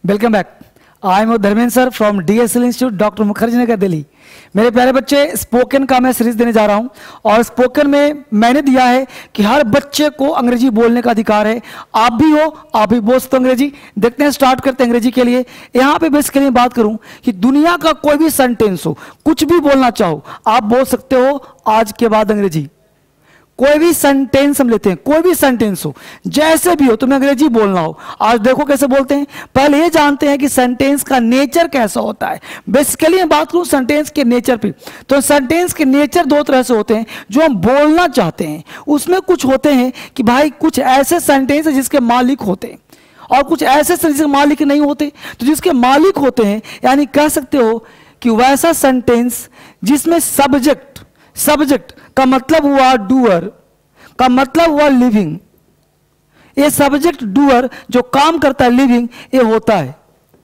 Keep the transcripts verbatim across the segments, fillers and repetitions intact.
Welcome back. I am Dharmendra sir from DSL institute doctor Mukherjee Nagar Delhi. मेरे प्यारे बच्चे, स्पोकन का मैं सीरीज देने जा रहा हूं और स्पोकन में मैंने दिया है कि हर बच्चे को अंग्रेजी बोलने का अधिकार है। आप भी हो, आप भी बोल सकते हो अंग्रेजी। देखते हैं, स्टार्ट करते हैं अंग्रेजी के लिए। यहाँ पे बेसिकली बात करूं कि दुनिया का कोई भी सेंटेंस हो, कुछ भी बोलना चाहो, आप बोल सकते हो आज के बाद अंग्रेजी। कोई भी सेंटेंस हम लेते हैं, कोई भी सेंटेंस हो, जैसे भी हो, तुम्हें अंग्रेजी बोलना हो, आज देखो कैसे बोलते हैं। पहले ये जानते हैं कि सेंटेंस का नेचर कैसा होता है। बेसिकली मैं बात करूं सेंटेंस के नेचर पे, तो सेंटेंस के नेचर दो तरह से होते हैं जो हम बोलना चाहते हैं। उसमें कुछ होते हैं कि भाई कुछ ऐसे सेंटेंस है जिसके मालिक होते हैं और कुछ ऐसे सेंटेंस के मालिक नहीं होते। तो जिसके मालिक होते हैं, यानी कह सकते हो कि वैसा सेंटेंस जिसमें सब्जेक्ट सब्जेक्ट का मतलब हुआ डूअर, का मतलब हुआ लिविंग। ये सब्जेक्ट डूअर जो काम करता है, लिविंग, ये होता है।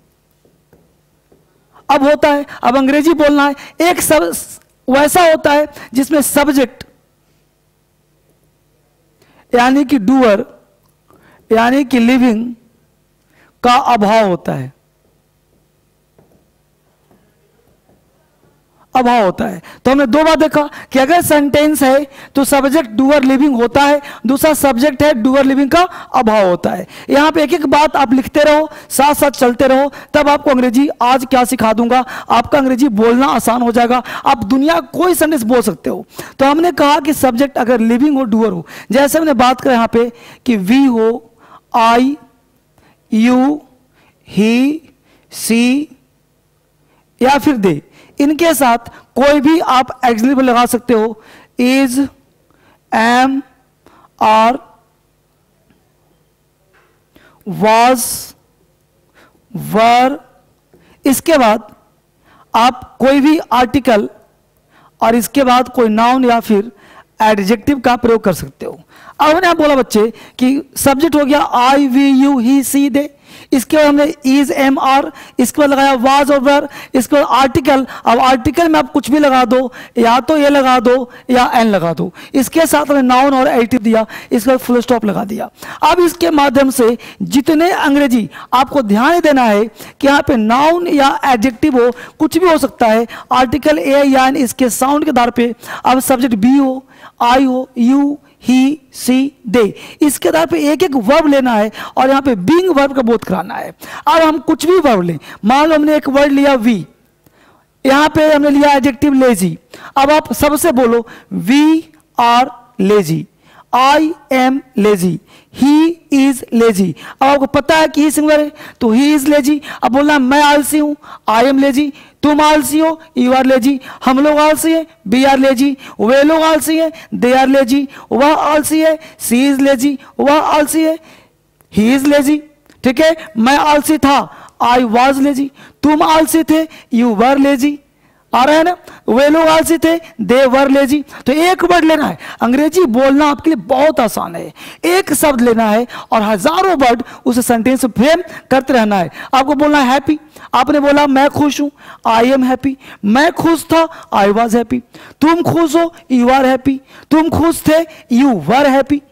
अब होता है, अब अंग्रेजी बोलना है, एक सब वैसा होता है जिसमें सब्जेक्ट यानी कि डूअर यानी कि लिविंग का अभाव होता है, अभाव होता है। तो हमने दो बार देखा कि अगर सेंटेंस है तो सब्जेक्ट डूअर लिविंग होता है, दूसरा सब्जेक्ट है डूअर लिविंग का अभाव होता है। यहां पे एक एक बात आप लिखते रहो, साथ साथ चलते रहो, तब आपको अंग्रेजी आज क्या सिखा दूंगा, आपका अंग्रेजी बोलना आसान हो जाएगा। आप दुनिया कोई सेंटेंस बोल सकते हो। तो हमने कहा कि सब्जेक्ट अगर लिविंग हो, डूअर हो, जैसे हमने बात करें यहां पे कि वी हो, आई, यू, ही, सी या फिर दे, इनके साथ कोई भी आप एक्सिलरी लगा सकते हो। Is, am, are, was, were. इसके बाद आप कोई भी आर्टिकल और इसके बाद कोई नाउन या फिर एडजेक्टिव का प्रयोग कर सकते हो। अब मैंने बोला बच्चे कि सब्जेक्ट हो गया आई, वी, यू, ही, सी, दे। इसके बाद हमने इज, एम, आर, इसके बाद लगाया वाज और वर। इसके बाद आर्टिकल, अब आर्टिकल में आप कुछ भी लगा दो, या तो ये लगा दो या एन लगा दो। इसके साथ हमने नाउन और एडिटिव दिया, इसके बाद फुल स्टॉप लगा दिया। अब इसके माध्यम से जितने अंग्रेजी आपको ध्यान देना है कि यहाँ पे नाउन या एडजेक्टिव हो, कुछ भी हो सकता है, आर्टिकल ए या एन, इसके साउंड के आधार पे। अब सब्जेक्ट बी हो, आई हो, यू, ही, सी, दे, इसके आधार पे एक एक वर्ब लेना है और यहाँ पे बीइंग वर्ब का बोध कराना है। अब हम कुछ भी वर्ब लें, मान लो हमने एक वर्ड लिया वी, यहाँ पे हमने लिया एडजेक्टिव लेजी। अब आप सबसे बोलो we are lazy, I am lazy, he is lazy. अब आपको पता है कि ही सिंगुलर है तो ही इज लेजी। अब बोलना मैं आलसी हूं, आई एम लेजी। तुम आलसी हो, यू आर लेजी। हम लोग आलसी है, बी आर लेजी। वे लोग आलसी है, दे आर लेजी। वह आलसी है, सी इज लेजी। वह आलसी है, ही इज लेजी। ठीक है, मैं आलसी था, आई वाज लेजी। तुम आलसी थे, यू वर लेजी। आ रहा है ना, वे लोग आलसी थे, दे वर लेजी। तो एक वर्ड लेना है। अंग्रेजी बोलना आपके लिए बहुत आसान है। एक शब्द लेना है और हजारों वर्ड उस सेंटेंस फ्रेम करते रहना है। आपको बोलना है हैप्पी, आपने बोला मैं खुश हूं, आई एम हैप्पी। मैं खुश था, आई वाज हैप्पी। तुम खुश हो, यू आर हैप्पी। तुम खुश थे, यू वर हैप्पी।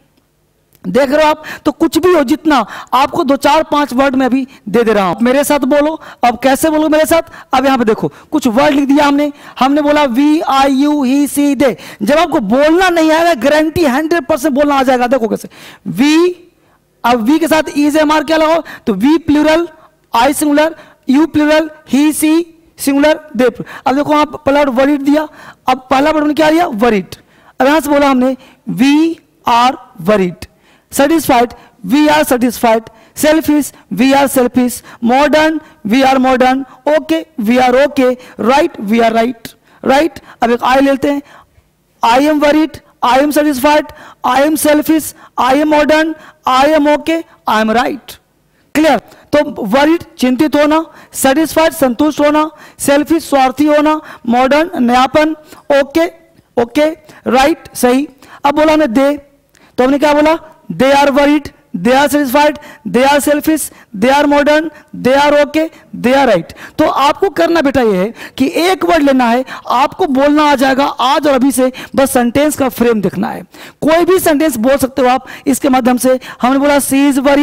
देख रहे हो आप, तो कुछ भी हो, जितना आपको दो चार पांच वर्ड में अभी दे दे रहा हूं, मेरे साथ बोलो। अब कैसे बोलो मेरे साथ, अब यहां पे देखो कुछ वर्ड लिख दिया हमने हमने बोला we, I, you, he, she, दे। जब आपको बोलना नहीं आएगा, गारंटी हंड्रेड परसेंट बोलना आ जाएगा। देखो कैसे, वी, अब वी के साथ इज, एम, आर क्या लगाओ, तो we plural, I singular, you plural, he, she singular, they. अब देखो आप पहला वरिड दिया, अब पहला वर्ड क्या दिया, वरिड। अब यहां से बोला हमने we are worried. Satisfied, we are satisfied. Selfish, we are selfish. Modern, we are modern. Okay, we are okay. Right, we are right. Right. अब एक I लेते हैं। I am worried, I am satisfied, I am selfish, I am modern, I am okay, I am right. Clear. तो worried चिंतित होना, satisfied संतुष्ट होना, selfish स्वार्थी होना, मॉडर्न नयापन, ओके ओके, राइट सही। अब बोला हमने दे, तो हमने क्या बोला, they are worried, they are satisfied, they are selfish, they are modern, they are okay, they are right. तो आपको करना बेटा ये है कि एक वर्ड लेना है, आपको बोलना आ जाएगा आज और अभी से, बस सेंटेंस का फ्रेम देखना है। कोई भी सेंटेंस बोल सकते हो आप इसके माध्यम से। हमने बोला she is worried,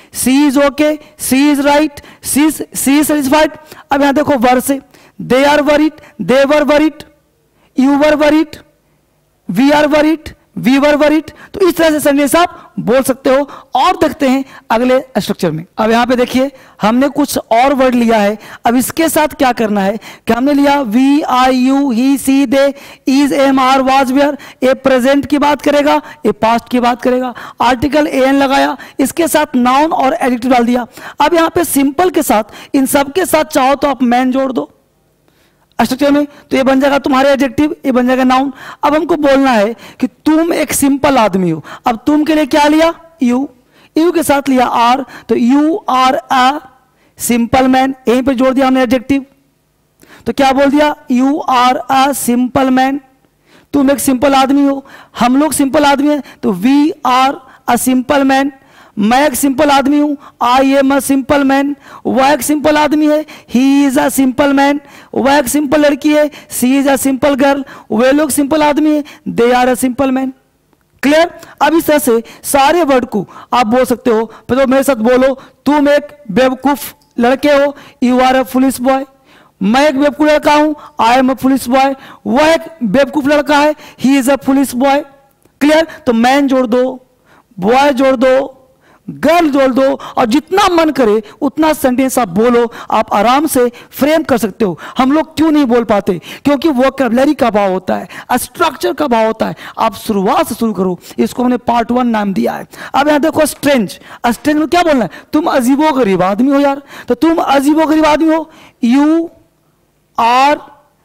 she is okay, she is right, she she is satisfied. अब यहां देखो वर से, they are worried, they were worried, you were worried, we are worried, we were worried. तो इस तरह से सेंटेंस आप बोल सकते हो। और देखते हैं अगले स्ट्रक्चर में। अब यहां पे देखिए हमने कुछ और वर्ड लिया है। अब इसके साथ क्या करना है कि हमने लिया we, I, you, he, she, they, is, am, are, was, were. ए प्रेजेंट की बात करेगा, ए पास्ट की बात करेगा। आर्टिकल ए एन लगाया, इसके साथ नाउन और एडजेक्टिव डाल दिया। अब यहां पे सिंपल के साथ इन सब के साथ चाहो तो आप मैन जोड़ दो स्ट्रक्चर में, तो ये बन जाएगा तुम्हारे एडजेक्टिव, ये बन जाएगा नाउन। अब हमको बोलना है कि तुम एक सिंपल आदमी हो। अब तुम के लिए क्या लिया? यू, यू के साथ लिया आर, तो you are a simple man, यहीं पे जोड़ दिया हमने एडजेक्टिव। तो क्या बोल दिया? You are a simple man, तुम एक सिंपल आदमी हो। हम लोग सिंपल आदमी हैं, तो we are a simple man. मैं एक सिंपल आदमी हूं, I am a simple man. वह एक सिंपल आदमी है, he is a simple man. वह एक सिंपल लड़की है, she is a simple girl. वे लोग सिंपल आदमी है, they are a simple man. Clear? अब इस तरह से सारे वर्ड को आप बोल सकते हो। तो मेरे साथ बोलो, तुम एक बेवकूफ लड़के हो, you are a foolish boy. मैं एक बेवकूफ लड़का हूं, I am a foolish boy. वह एक बेवकूफ लड़का है, he is a foolish boy. Clear? तो मैन जोड़ दो, बॉय जोड़ दो, गर्ल जोड़ दो, और जितना मन करे उतना सेंटेंस आप बोलो। आप आराम से फ्रेम कर सकते हो। हम लोग क्यों नहीं बोल पाते? क्योंकि वोकैबुलरी का भाव होता है, स्ट्रक्चर का भाव होता है। आप शुरुआत से शुरू करो। इसको हमने पार्ट वन नाम दिया है। अब यहां देखो स्ट्रेंज, स्ट्रेंज में क्या बोलना है? तुम अजीबो गरीब आदमी हो यार। तो तुम अजीबो गरीब आदमी हो, you are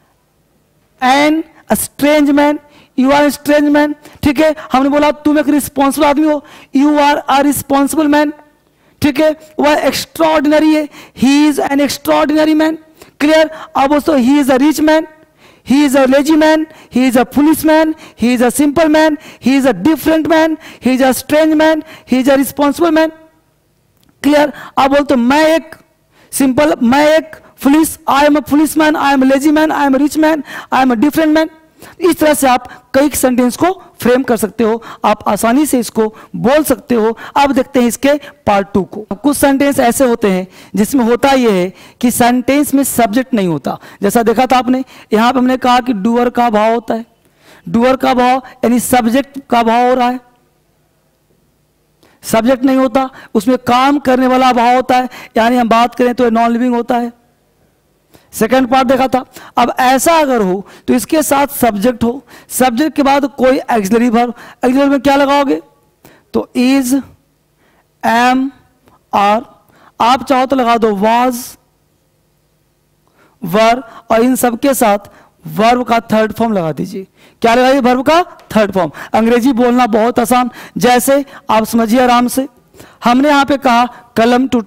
an strange man, you are strange man. ठीक है? हमने बोला तुम एक रिस्पॉन्सिबल आदमी हो, you are a responsible man. ठीक है? वह एक्स्ट्राऑर्डिनरी है, he is an extraordinary man. Clear? अब दोस्तों he is a rich man, he is a lazy man, he is a police man, he is a simple man, he is a different man, he is a strange man, he is a responsible man. Clear? अब बोलते मैं एक simple, मैं एक police, I am a police man, I am a lazy man, I am a rich man, I am a different man. इस तरह से आप कई सेंटेंस को फ्रेम कर सकते हो। आप आसानी से इसको बोल सकते हो। अब देखते हैं इसके पार्ट टू को। कुछ सेंटेंस ऐसे होते हैं जिसमें होता यह है कि सेंटेंस में सब्जेक्ट नहीं होता। जैसा देखा था आपने, यहां पे हमने कहा कि डूअर का भाव होता है। डूअर का भाव यानी सब्जेक्ट का भाव हो रहा है, सब्जेक्ट नहीं होता। उसमें काम करने वाला भाव होता है, यानी हम बात करें तो नॉन लिविंग होता है। सेकेंड पार्ट देखा था। अब ऐसा अगर हो तो इसके साथ सब्जेक्ट हो, सब्जेक्ट के बाद कोई एक्सिलरी वर्ब। एक्सिलरी में क्या लगाओगे? तो इज, एम, आर। आप चाहो तो लगा दो वाज, वर, और इन सबके साथ वर्ब का थर्ड फॉर्म लगा दीजिए। क्या लगाइए? वर्ब का थर्ड फॉर्म। अंग्रेजी बोलना बहुत आसान, जैसे आप समझिए आराम से। हमने यहां पे कहा कलम टूट,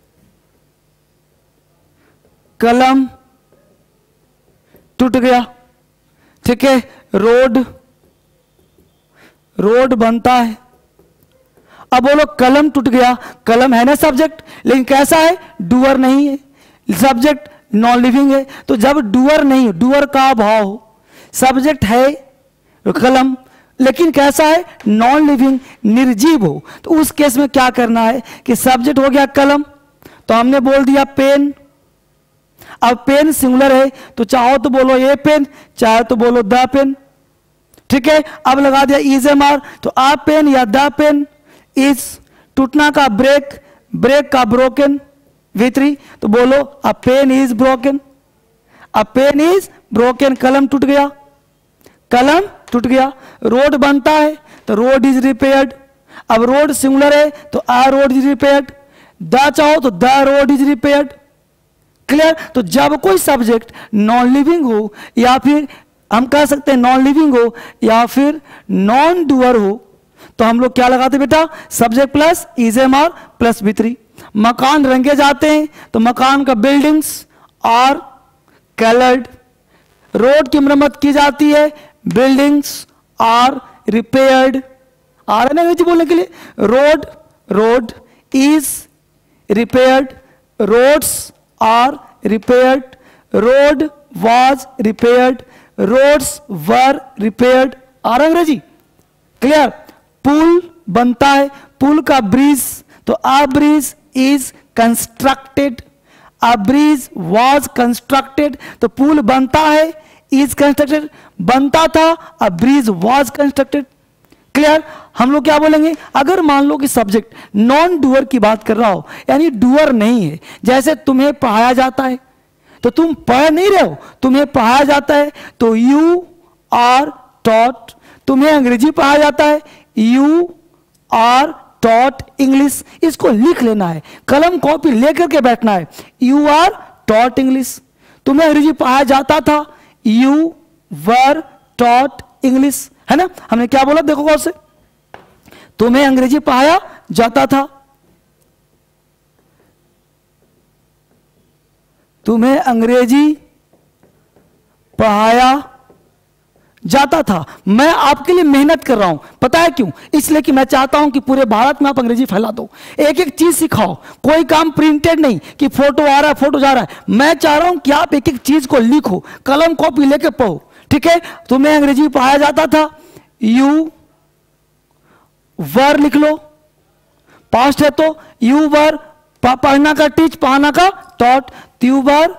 कलम टूट गया। ठीक है? रोड, रोड बनता है। अब बोलो कलम टूट गया। कलम है ना सब्जेक्ट, लेकिन कैसा है? डूअर नहीं है। सब्जेक्ट नॉन लिविंग है। तो जब डूअर नहीं, डूअर का भाव हो, सब्जेक्ट है कलम, लेकिन कैसा है? नॉन लिविंग, निर्जीव हो, तो उस केस में क्या करना है कि सब्जेक्ट हो गया कलम, तो हमने बोल दिया पेन। अब पेन सिंगुलर है, तो चाहो तो बोलो ए पेन, चाहे तो बोलो द पेन। ठीक है? अब लगा दिया इज एम आर, तो आ पेन या द पेन इज। टूटना का ब्रेक, ब्रेक का ब्रोकन, वी थ्री, तो बोलो a pen is broken, a pen is broken. कलम टूट गया, कलम टूट गया। रोड बनता है, तो रोड इज रिपेयर्ड। अब रोड सिंगुलर है, तो a road is repaired. The चाहो तो the road is repaired. Clear? तो जब कोई सब्जेक्ट नॉन लिविंग हो, या फिर हम कह सकते हैं नॉन लिविंग हो, या फिर नॉन डूअर हो, तो हम लोग क्या लगाते बेटा? Subject plus is am are plus V three. मकान रंगे जाते हैं, तो मकान का बिल्डिंग्स आर कलर्ड। रोड की मरम्मत की जाती है, बिल्डिंग्स आर रिपेयर्ड। आ रहा है ना बोलने के लिए? Road, road is repaired, roads are repaired, road was repaired, roads were repaired। आ रहा अंग्रेजी? क्लियर? पुल बनता है, पुल का ब्रिज, तो a bridge is constructed, a bridge was constructed, तो पुल बनता है, इज कंस्ट्रक्टेड बनता था, a bridge was constructed. Clear? हम लोग क्या बोलेंगे, अगर मान लो कि सब्जेक्ट नॉन डूअर की बात कर रहा हो, यानी डूअर नहीं है, जैसे तुम्हें पढ़ाया जाता है तो तुम पढ़ नहीं रहे हो, तुम्हें पढ़ाया जाता है तो यू आर टॉट, तुम्हें अंग्रेजी पढ़ाया जाता है यू आर टॉट इंग्लिश, इसको लिख लेना है, कलम कॉपी लेकर के बैठना है, यू आर टॉट इंग्लिश। तुम्हें अंग्रेजी पढ़ाया जाता था, यू वर टॉट इंग्लिश, है ना? हमने क्या बोला, देखो गौर से, तुम्हें अंग्रेजी पढ़ाया जाता था, तुम्हें अंग्रेजी पढ़ाया जाता था। मैं आपके लिए मेहनत कर रहा हूं, पता है क्यों? इसलिए कि मैं चाहता हूं कि पूरे भारत में आप अंग्रेजी फैला दो, एक एक चीज सिखाओ, कोई काम प्रिंटेड नहीं कि फोटो आ रहा है फोटो जा रहा है, मैं चाह रहा हूं कि आप एक एक चीज को लिखो, कलम कॉपी लेके पढ़ो, ठीक है? तुम्हें अंग्रेजी पढ़ाया जाता था, यू वर लिख लो, पास्ट है तो यू वर, पढ़ना का टीच, पढ़ाना का taught, you were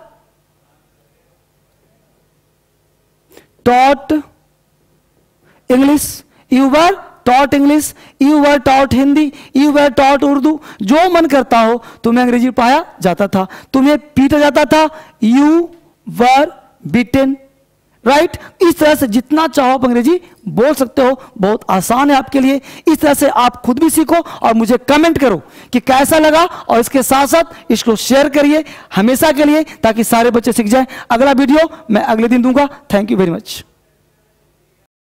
taught English, you were taught English, you were taught Hindi, you were taught Urdu, जो मन करता हो तुम्हें अंग्रेजी पढ़ाया जाता था, तुम्हें पीटा जाता था, यू वर बीटन, राइट? इस तरह से जितना चाहो आप अंग्रेजी बोल सकते हो, बहुत आसान है आपके लिए। इस तरह से आप खुद भी सीखो और मुझे कमेंट करो कि कैसा लगा, और इसके साथ साथ इसको शेयर करिए हमेशा के लिए, ताकि सारे बच्चे सीख जाएं। अगला वीडियो मैं अगले दिन दूंगा। Thank you very much.